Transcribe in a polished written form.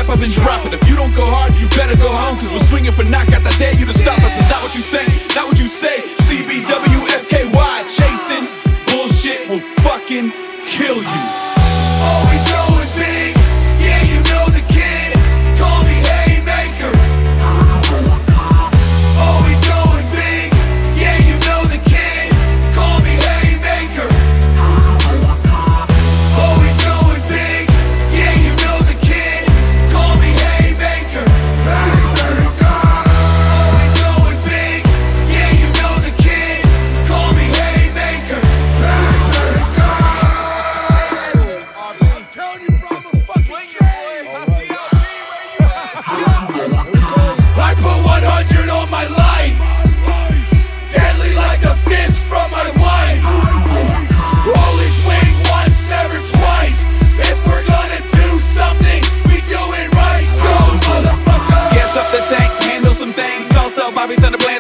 rap I've been dropping. If you don't go hard, you better go home, cause we're swinging for knockouts. I dare you to stop us. It's not what you think, not what you say. CBWFKY, chasing bullshit will fucking kill you. Always going big, yeah, you know the kid. Call me Haymaker. Always going big, yeah, you know the kid. Call me Haymaker. Always going big, yeah, you know the kid. Call me Haymaker. Always going big, yeah, you know the kid. Call me Haymaker. I'm telling you, bro, I'm a fucking train. I put 100 on my life, deadly like a fist from my wife. Only swing once, never twice. If we're gonna do something, we do it right. Go, motherfucker. Gas up the tank, handle some things. Call tell Bobby Thunder Bland.